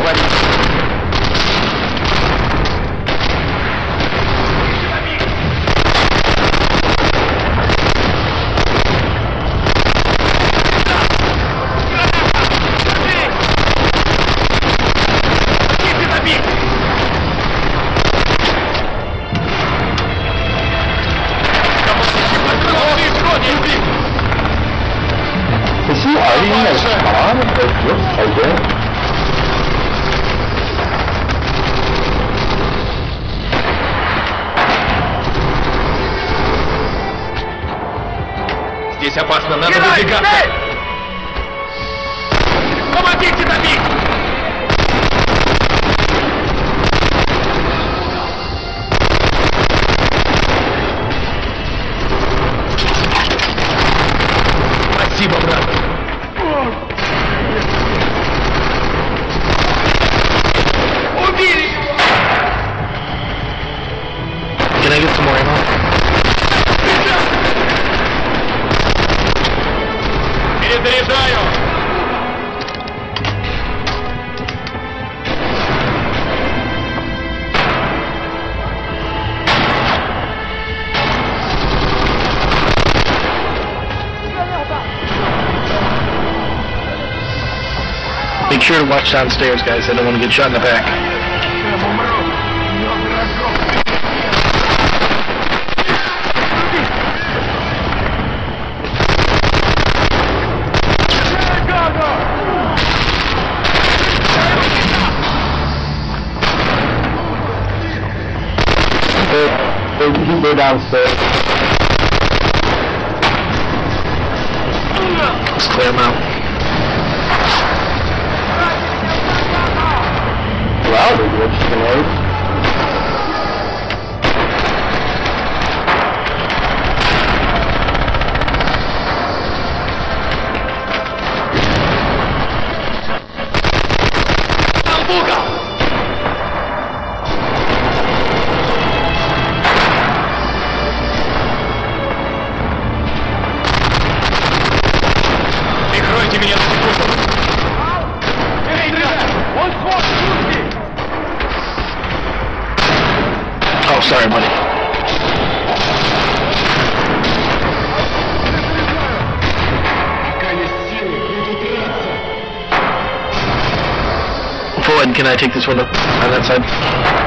Is he hiding as Khan? It looks like it. Здесь опасно, надо выдвигаться! Помогите добить! Спасибо, брат! Убили его! Can I get some more ammo? Перезаряжаю! Make sure to watch downstairs, guys. I don't want to get shot in the back. They're downstairs. Let's clear them out. Wow, they glitched tonight. Прикройте меня на секунду! Oh, sorry, buddy. Forward, can I take this window on that side?